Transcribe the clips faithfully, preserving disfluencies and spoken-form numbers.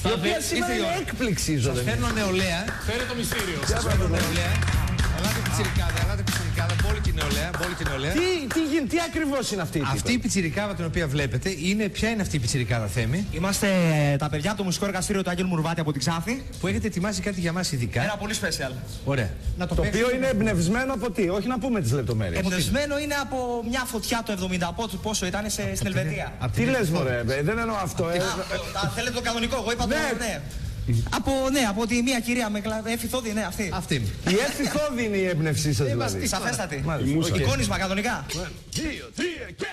Η οποία σήμερα είναι έκπληξη η ζωή. Σας φέρνω νεολαία. Φέρε το μυστήριο. Σας φέρνω νεολαία. Ελάτε πιτσιρικάδα, ελάτε πιτσιρικάδα, μπόλικη νεολαία, μπόλικη νεολαία. Τι, τι, τι, τι ακριβώς είναι αυτή η Αυτή η πιτσιρικάδα την οποία βλέπετε είναι. Ποια είναι αυτή η πιτσιρικάδα, Θέμη? Είμαστε τα παιδιά από το μουσικό εργαστήριο του Άγγελου Μουρβάτη από την Ξάφη. Που έχετε ετοιμάσει κάτι για μας ειδικά. Ένα πολύ special. Ωραία. Να το οποίο είναι εμπνευσμένο από τι, όχι να πούμε τις λεπτομέρειες. Εμπνευσμένο είναι από μια φωτιά το εβδομήντα, από πόσο ήταν σε, στην Ελβετία. Τι λες μωρέ, δεν εννοώ αυτό. ε. Θέλετε το κανονικό, εγώ είπα το ναι. Από, ναι, από τη μία κυρία με εφηθόδη, ναι, αυτή. Αυτή. Η εφηθόδη είναι η έμπνευσή σας δηλαδή. Σαφέστατη. Okay. Εικόνισμα κανονικά. Δύο, τρία και...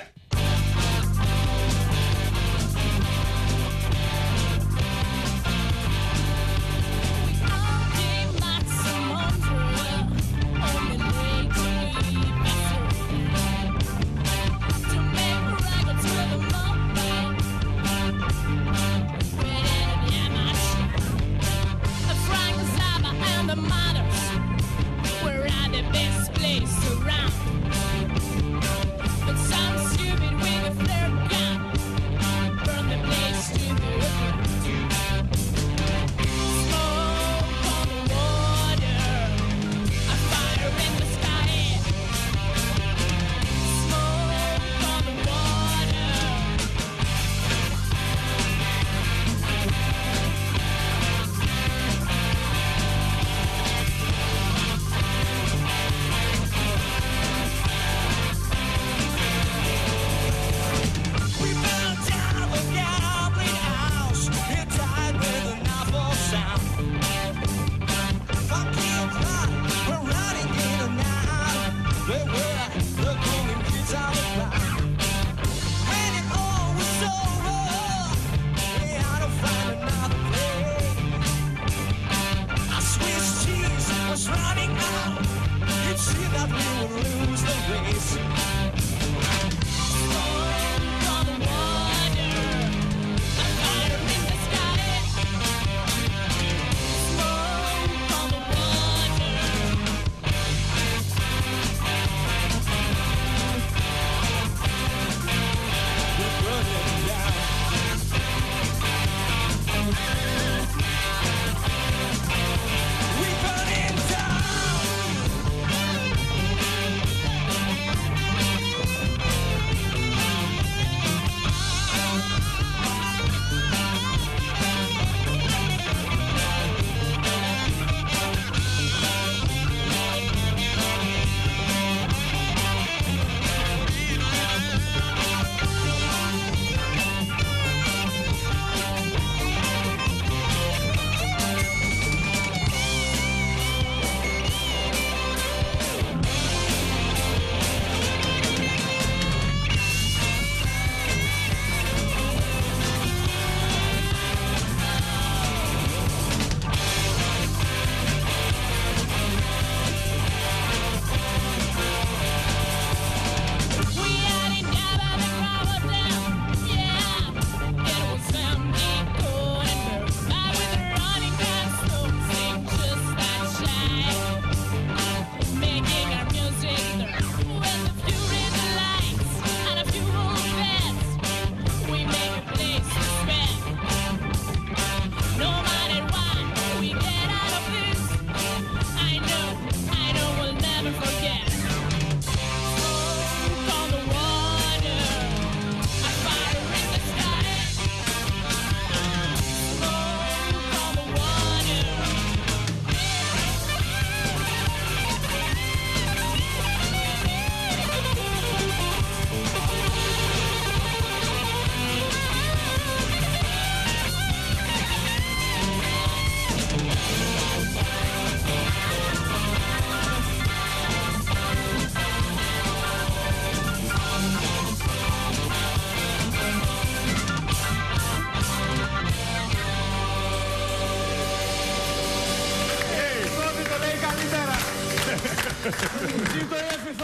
Ζήτω η